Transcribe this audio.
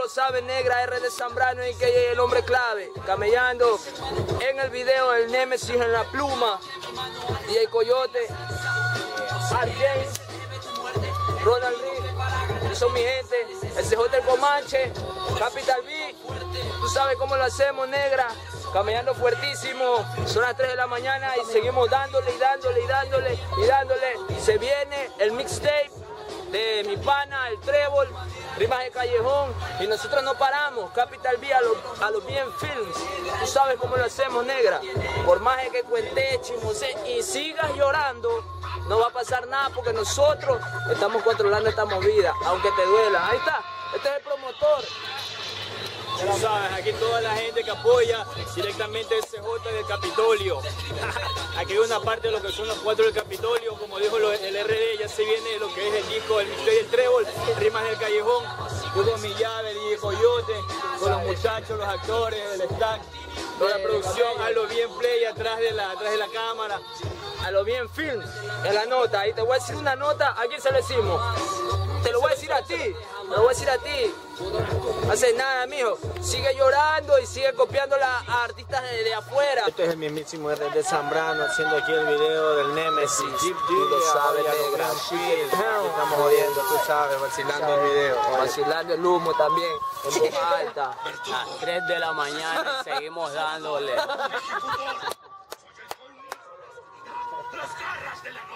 lo saben, negra, R de Zambrano y que el hombre clave. Camellando en el video, el Nemesis en la pluma. Y el Coyote, Art James, Ronald Reed, que son mi gente. El CJ el Comanche, Capital B. Tú sabes cómo lo hacemos, negra. Camellando fuertísimo. Son las 3 de la mañana y seguimos dándole y dándole y dándole y dándole. Y se viene el mixtape de mi pana, el Trébol, Rimas de Callejón, y nosotros no paramos. Capital B a los bien films. Tú sabes cómo lo hacemos, negra. Por más que cuente, chismose y sigas llorando, no va a pasar nada porque nosotros estamos controlando esta movida, aunque te duela. Ahí está, este es el promotor. Tú sabes, aquí toda la gente que apoya directamente el CJ del Capitolio. Aquí hay una parte de lo que son los 4 del Capitolio, como dijo el RD, ya se viene lo que es el disco del mixtape del Trébol, Rimas del Callejón. Yo con mi llave, DJ Coyote, con los muchachos, los actores, el staff, toda la producción, a lo bien play atrás de la cámara. A lo bien film, en la nota. Ahí te voy a decir una nota, ¿a quién se lo decimos? Te lo voy a decir a ti, te lo voy a decir a ti. No hace nada, mijo. Sigue llorando y sigue copiando a artistas de afuera. Este es el mismísimo R de Zambrano haciendo aquí el video del Nemesis. Tú lo sabes, negra. Estamos jodiendo, tú sabes, vacilando el video. Vacilando el humo también, en voz alta. A las 3 de la mañana y seguimos dándole. Las garras de la